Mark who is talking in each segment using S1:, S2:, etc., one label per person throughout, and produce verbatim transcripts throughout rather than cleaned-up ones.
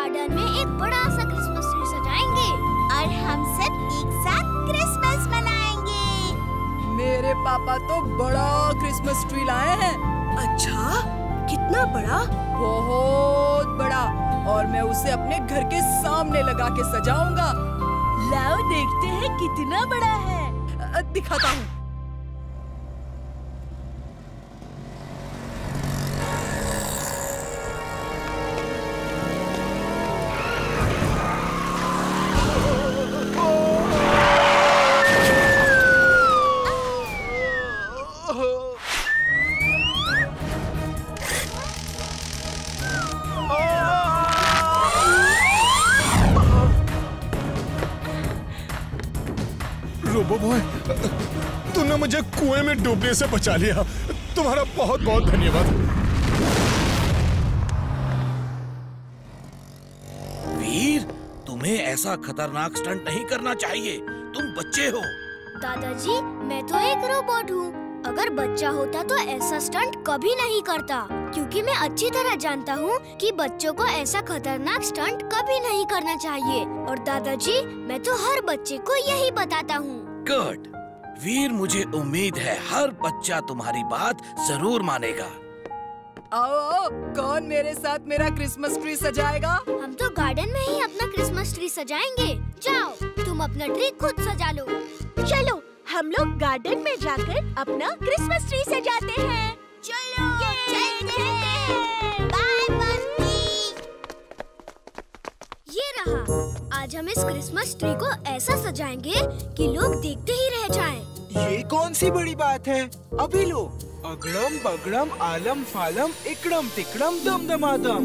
S1: Garden में एक बड़ा सा क्रिसमस ट्री सजाएंगे और हम सब एक साथ क्रिसमस मनाएंगे।
S2: मेरे पापा तो बड़ा क्रिसमस ट्री लाए हैं।
S3: अच्छा, कितना बड़ा?
S2: बहुत बड़ा, और मैं उसे अपने घर के सामने लगा के सजाऊंगा।
S3: लाओ देखते हैं कितना बड़ा है।
S2: दिखाता हूँ।
S4: रोबो बॉय, तूने मुझे कुएं में डूबने से बचा लिया। तुम्हारा बहुत बहुत धन्यवाद।
S5: वीर, तुम्हें ऐसा खतरनाक स्टंट नहीं करना चाहिए। तुम बच्चे हो।
S1: दादाजी, मैं तो एक रोबोट हूँ। अगर बच्चा होता तो ऐसा स्टंट कभी नहीं करता, क्योंकि मैं अच्छी तरह जानता हूँ कि बच्चों को ऐसा खतरनाक स्टंट कभी नहीं करना चाहिए। और दादाजी, मैं तो हर बच्चे को यही बताता हूँ।
S5: गुड वीर, मुझे उम्मीद है हर बच्चा तुम्हारी बात जरूर मानेगा।
S2: आओ आओ, कौन मेरे साथ मेरा क्रिसमस ट्री सजाएगा?
S1: हम तो गार्डन में ही अपना क्रिसमस ट्री सजाएंगे। जाओ, तुम अपना ट्री खुद सजा लो।
S3: चलो, हम लोग गार्डन में जाकर अपना क्रिसमस ट्री सजाते हैं।
S1: चलो, चलते हैं। बाय बस्ती। ये रहा। आज हम इस क्रिसमस ट्री को ऐसा सजाएंगे कि लोग देखते ही रह जाएं।
S6: ये कौन सी बड़ी बात है? अभी लो। अगड़म बगड़म आलम फालम इकड़म तिकड़म दम दमादम।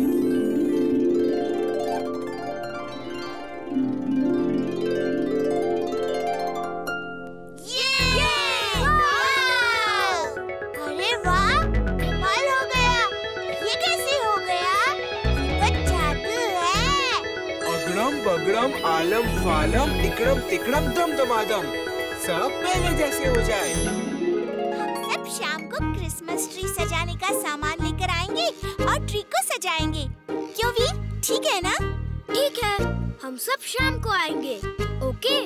S1: अरे वाह, कमाल हो गया। ये कैसे हो गया? ये तो जादू है।
S6: अगड़म बगड़म आलम फालम इकड़म तिकड़म दम दमादम, सब पहले जैसे हो जाए।
S1: हम सब शाम को क्रिसमस ट्री सजाने का सामान लेकर आएंगे और ट्री को सजाएंगे। क्यों वीर, ठीक है ना? ठीक है, हम सब शाम को आएंगे। ओके?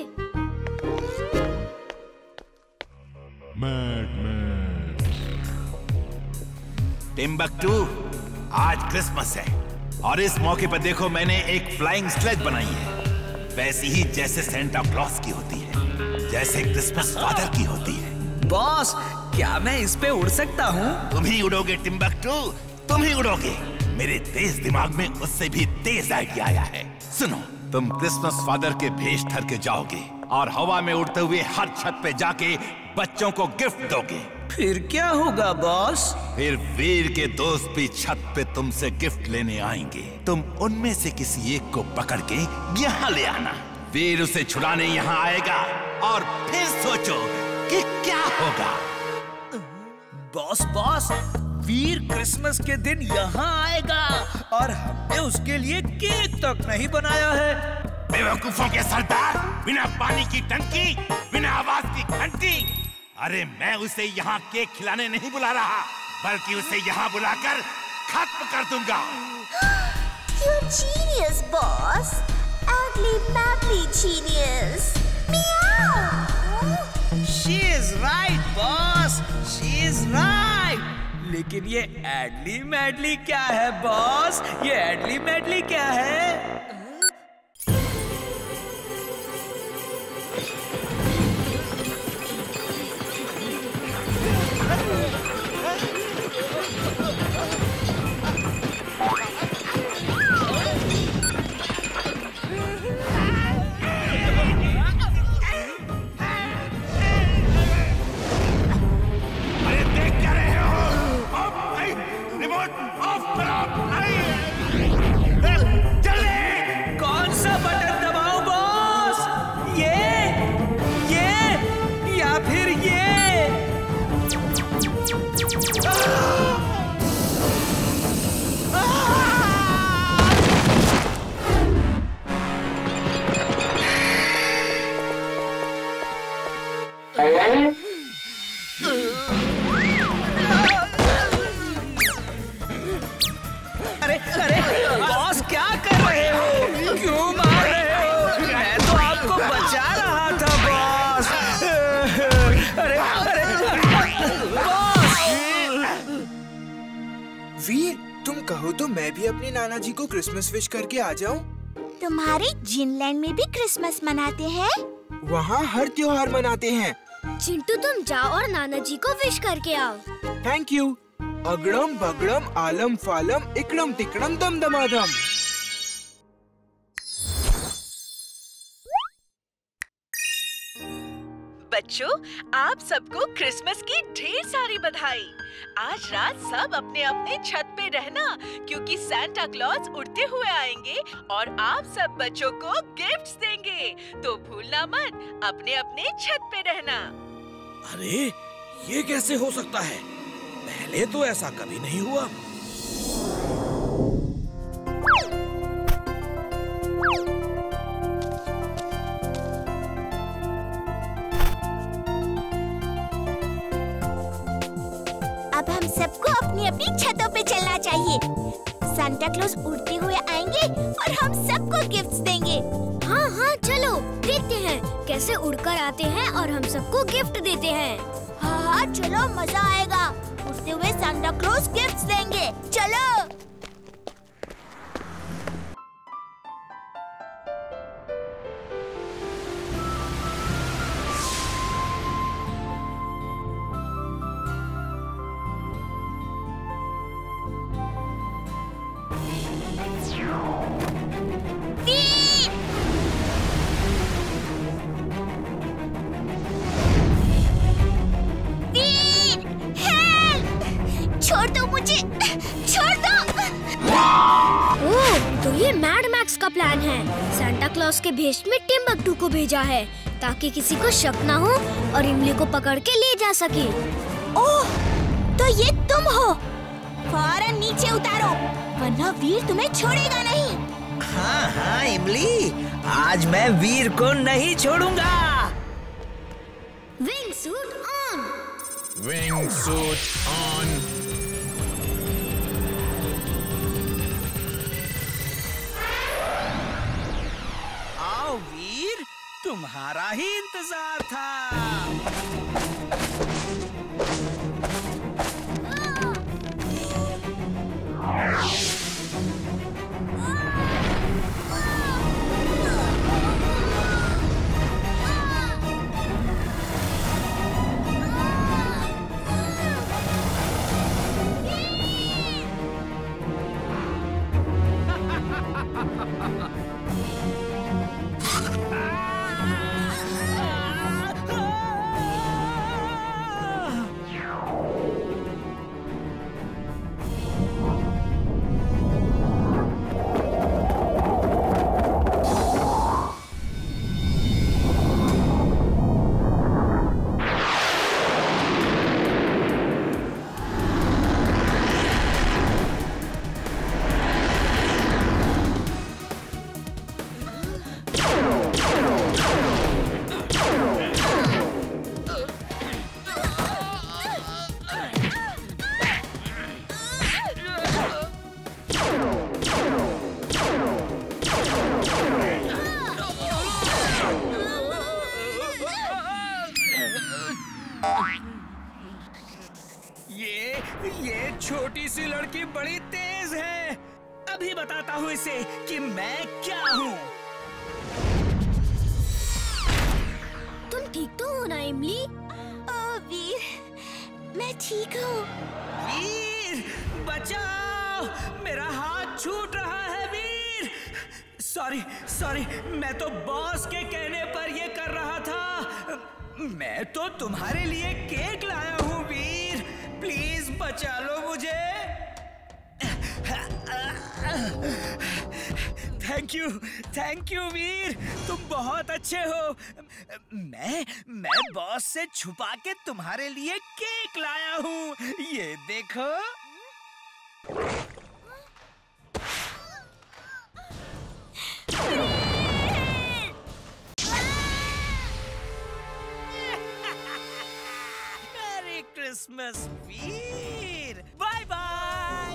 S7: टिम्बकटू, आज क्रिसमस है और इस मौके पर देखो मैंने एक फ्लाइंग स्लेज बनाई है, वैसी ही जैसे सेंटा क्लॉस की होती है, जैसे क्रिसमस फादर की होती है।
S8: बॉस, क्या मैं इस पे उड़ सकता हूँ?
S7: तुम ही उड़ोगे टिम्बकटू, तुम ही उड़ोगे। मेरे तेज दिमाग में उससे भी तेज आइडिया आया है। सुनो, तुम क्रिसमस फादर के भेष धर के जाओगे और हवा में उड़ते हुए हर छत पे जाके बच्चों को गिफ्ट दोगे।
S8: फिर क्या होगा बॉस?
S7: फिर वीर के दोस्त भी छत पे तुमसे गिफ्ट लेने आएंगे। तुम उनमें से किसी एक को पकड़ के यहाँ ले आना। वीर उसे छुड़ाने यहाँ आएगा और फिर सोचो कि क्या होगा।
S8: बॉस बॉस, वीर क्रिसमस के दिन यहाँ आएगा और हमने उसके लिए केक तक नहीं बनाया है।
S7: बेवकूफों के सरदार, बिना पानी की टंकी, बिना आवाज की घंटी। अरे मैं उसे यहाँ केक खिलाने नहीं बुला रहा, बल्कि उसे यहाँ बुलाकर खत्म कर दूंगा।
S1: You genius, boss. Ugly, madly genius. Meow.
S8: She is right, boss. She is right. लेकिन ये एडली मैडली क्या है बॉस? ये एडली मैडली क्या है?
S7: रिमोट ऑफ करो। जल्दी
S8: अरे अरे
S6: वीर, तुम कहो तो मैं भी अपने नाना जी को क्रिसमस विश करके आ जाऊं?
S3: तुम्हारे जिनलैंड में भी क्रिसमस मनाते हैं?
S6: वहाँ हर त्योहार मनाते हैं।
S1: चिंटू तुम जाओ और नाना जी को विश करके आओ।
S6: Thank you. अगड़म बगड़म आलम फालम इकड़म तिकड़म दम दमादम।
S9: बच्चों, आप सबको क्रिसमस की ढेर सारी बधाई। आज रात सब अपने अपने छत पे रहना, क्योंकि सांता क्लॉज उड़ते हुए आएंगे और आप सब बच्चों को गिफ्ट्स देंगे। तो भूलना मत, अपने अपने छत पे रहना।
S5: अरे ये कैसे हो सकता है? पहले तो ऐसा कभी नहीं हुआ।
S3: अब हम सबको अपनी अपनी छतों पे चलना चाहिए। सांता क्लॉज उड़ते हुए आएंगे और हम सबको गिफ्ट्स देंगे।
S1: हाँ हाँ चलो देखते हैं कैसे उड़कर आते हैं और हम सबको गिफ्ट देते हैं।
S3: हाँ हाँ चलो, मजा आएगा। उड़ते हुए सांता क्लॉज गिफ्ट्स देंगे। चलो। छोड़ दो मुझे, छोड़ दो।
S1: ओह, तो ये मैड मैक्स का प्लान है। सांता क्लॉज के भेष में टिम्बकटू को भेजा है ताकि किसी को शक ना हो और इमली को पकड़ के ले जा सके।
S3: ओह, तो ये तुम हो। फौरन नीचे उतारो, वरना वीर तुम्हें छोड़ेगा नहीं।
S8: हाँ हाँ इमली, आज मैं वीर को नहीं छोड़ूंगा।
S1: Wing suit on.
S4: Wing suit on.
S8: आओ वीर, तुम्हारा ही इंतजार था। ये ये छोटी सी लड़की बड़ी तेज है। अभी बताता हूँ इसे कि मैं क्या हूँ।
S1: तुम ठीक तो हो ना इमली?
S3: ओ वीर, मैं ठीक हूँ।
S8: वीर बचाओ, मेरा हाथ छूट रहा है वीर। सॉरी सॉरी, मैं तो बॉस के कहने पर ये कर रहा था। मैं तो तुम्हारे लिए केक लाया हूँ वीर, प्लीज बचा लो मुझे। Thank you thank you Veer, तुम बहुत अच्छे हो। मैं मैं बॉस से छुपा के तुम्हारे लिए केक लाया हूँ, ये देखो। मेरी क्रिसमस वीर, बाय बाय।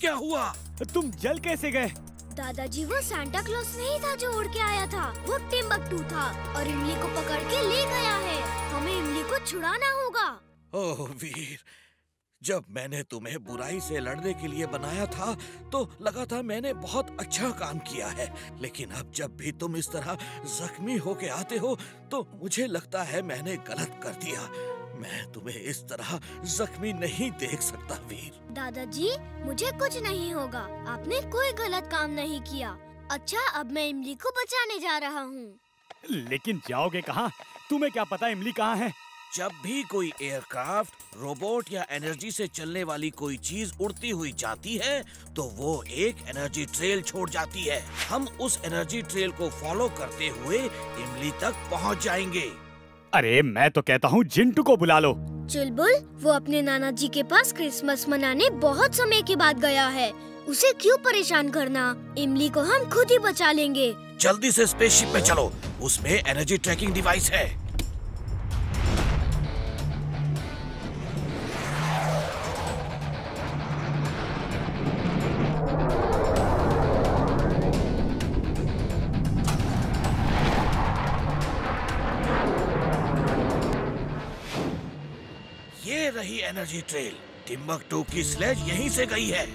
S5: क्या हुआ?
S10: तुम जल कैसे गए?
S1: दादाजी वो सांता क्लॉज नहीं था जो उड़ के आया था, वो टिम्बकटू था और इमली को पकड़ के ले गया है। हमें इमली को छुड़ाना होगा।
S5: ओह वीर, जब मैंने तुम्हें बुराई से लड़ने के लिए बनाया था तो लगा था मैंने बहुत अच्छा काम किया है, लेकिन अब जब भी तुम इस तरह जख्मी होके आते हो तो मुझे लगता है मैंने गलत कर दिया। मैं तुम्हें इस तरह जख्मी नहीं देख सकता वीर।
S1: दादाजी मुझे कुछ नहीं होगा, आपने कोई गलत काम नहीं किया। अच्छा, अब मैं इमली को बचाने जा रहा हूँ।
S10: लेकिन जाओगे कहाँ? तुम्हें क्या पता इमली कहाँ है?
S5: जब भी कोई एयरक्राफ्ट, रोबोट या एनर्जी से चलने वाली कोई चीज उड़ती हुई जाती है तो वो एक एनर्जी ट्रेल छोड़ जाती है। हम उस एनर्जी ट्रेल को फॉलो करते हुए इमली तक पहुंच जाएंगे।
S10: अरे मैं तो कहता हूँ जिंटू को बुला लो।
S1: चुलबुल, वो अपने नाना जी के पास क्रिसमस मनाने बहुत समय के बाद गया है, उसे क्यों परेशान करना? इमली को हम खुद ही बचा लेंगे।
S5: जल्दी से स्पेसशिप में चलो, उसमें एनर्जी ट्रैकिंग डिवाइस है। ये रही एनर्जी ट्रेल। टिम्बकटू की स्लेज यहीं से गई है।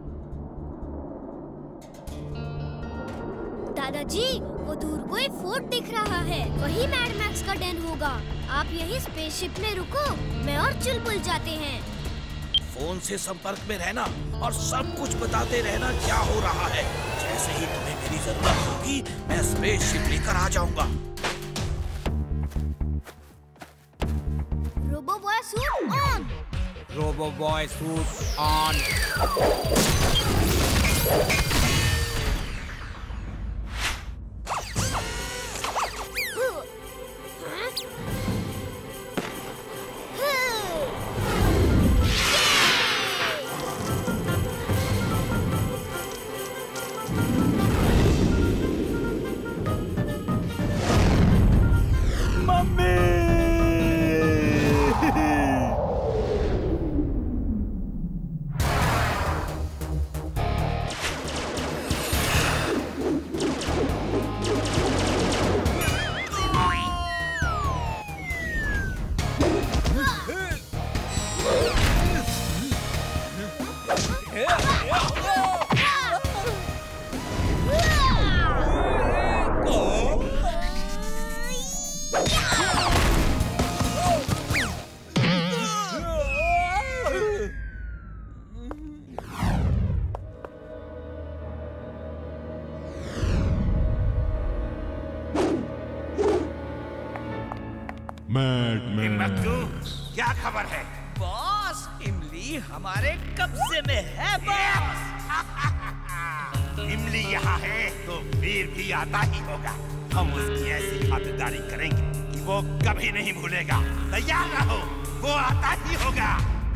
S1: दादाजी, वो दूर कोई फोर्ट दिख रहा है, वही मैड मैक्स का डेन होगा। आप यही स्पेसशिप में रुको, मैं और चुलबुल जाते हैं।
S5: फोन से संपर्क में रहना और सब कुछ बताते रहना क्या हो रहा है। जैसे ही तुम्हें मेरी जरूरत होगी मैं स्पेसशिप लेकर आ जाऊंगा।
S1: Robo boy suit on.
S6: Robo boy suit on.
S7: क्या खबर है?
S8: बॉस, इमली हमारे कब्जे में है बॉस।
S7: इमली यहाँ है तो वीर भी आता ही होगा। हम उसकी ऐसी खातिरदारी करेंगे कि वो कभी नहीं भूलेगा। तैयार रहो, वो आता ही होगा।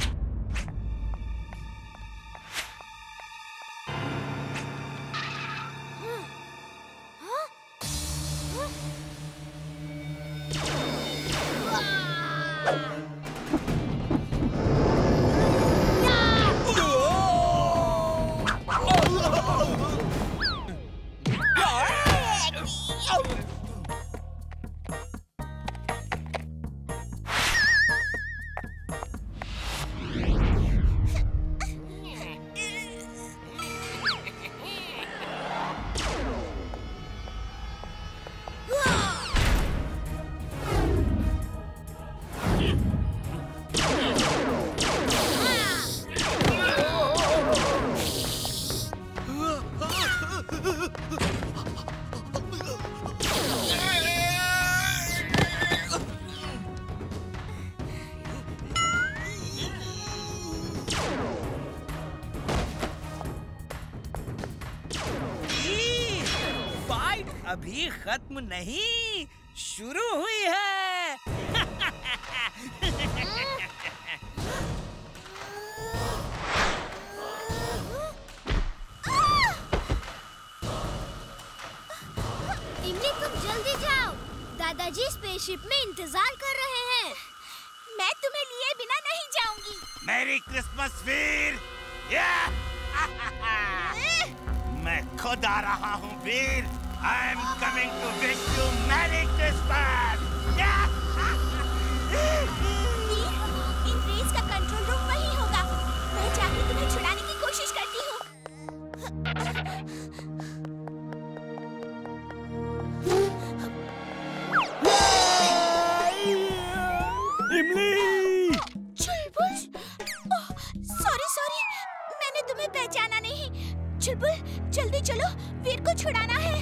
S8: अभी खत्म नहीं, शुरू हुई है।
S1: इमली, तुम जल्दी जाओ, दादाजी स्पेसशिप में इंतजार कर रहे हैं।
S3: मैं तुम्हें लिए बिना नहीं जाऊंगी।
S7: Merry Christmas Veer. मैं खुद आ रहा हूँ Veer. I am coming to wish you merry Christmas.
S3: इन रेस का कंट्रोल रूम वही होगा। मैं जाके तुम्हें छुड़ाने की कोशिश करती हूँ।
S10: इमली!
S3: चुलबुल! ओह, सॉरी सॉरी, मैंने तुम्हें पहचाना नहीं। चुलबुल, जल्दी चलो, वीर को छुड़ाना है।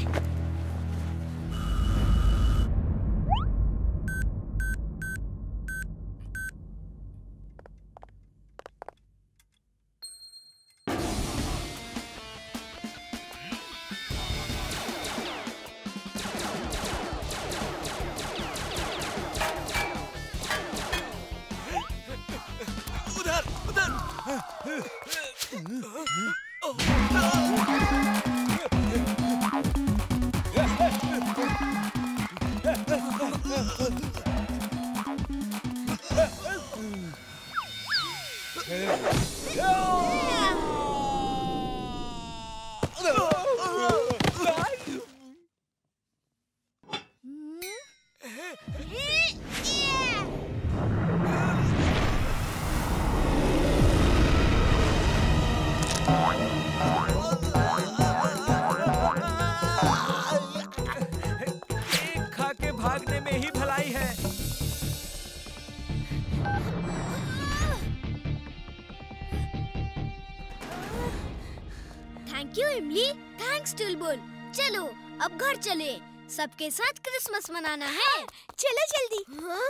S1: Thank you Imli, thanks Chulbul. चलो अब घर चले, सबके साथ क्रिसमस मनाना है।
S3: चलो जल्दी।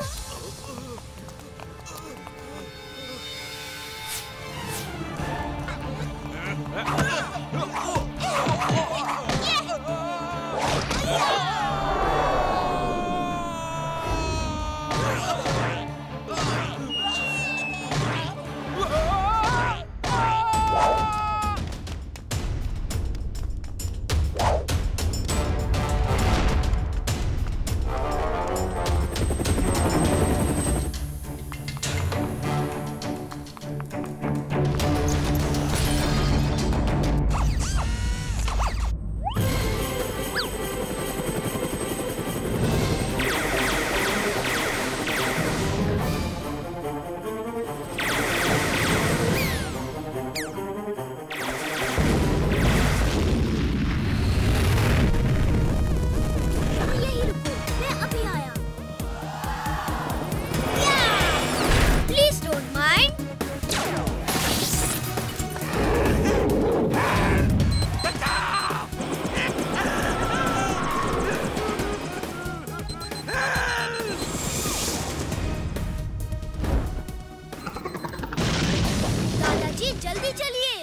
S1: जल्दी चलिए।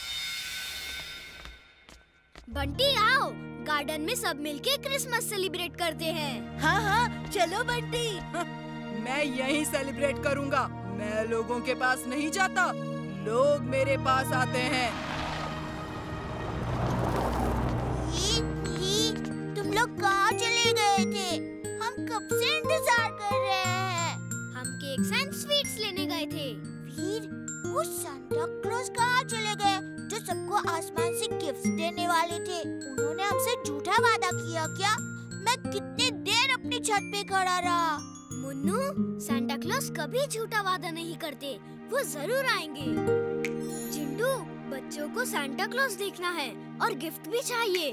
S1: बंटी आओ, गार्डन में सब मिलके क्रिसमस सेलिब्रेट करते हैं।
S3: हाँ हाँ चलो बंटी।
S2: मैं यहीं सेलिब्रेट करूँगा। मैं लोगों के पास नहीं जाता, लोग मेरे पास आते हैं।
S3: ही, ही, तुम लोग कहाँ चले गए थे? हम कब से इंतजार कर रहे हैं।
S1: हम केक्स एंड स्वीट्स लेने गए थे।
S3: वीर, वो सांता क्लॉज कहाँ चले गए जो सबको आसमान से गिफ्ट्स देने वाले थे? उन्होंने हमसे झूठा वादा किया क्या? मैं कितनी देर अपनी छत पे खड़ा रहा।
S1: मुन्नू, सांता क्लॉज कभी झूठा वादा नहीं करते, वो जरूर आएंगे। जिंटू, बच्चों को सांता क्लॉज देखना है और गिफ्ट भी चाहिए।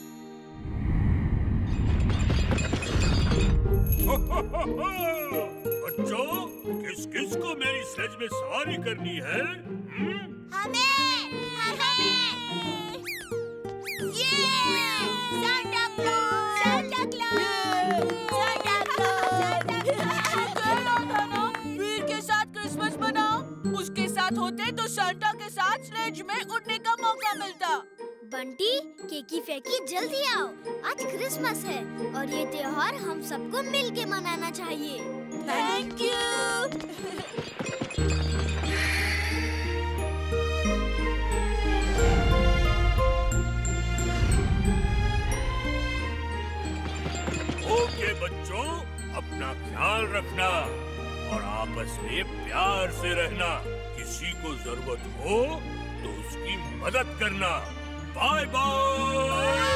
S11: बच्चों, किस किस को मेरी सज में सवारी करनी है?
S3: हमें, हमें। ये Santa Claus, Santa Claus, Santa Claus.
S2: Veer के साथ क्रिसमस मनाओ। उसके साथ होते तो सांता के साथ स्लेज में उड़ने का मौका मिलता।
S1: बंटी, केकी फेंकी, जल्दी आओ, आज क्रिसमस है और ये त्योहार हम सबको मिलके मनाना चाहिए।
S3: Thank you.
S11: ओके बच्चों, अपना ख्याल रखना और आपस में प्यार से रहना। किसी को जरूरत हो तो उसकी मदद करना। Bye bye.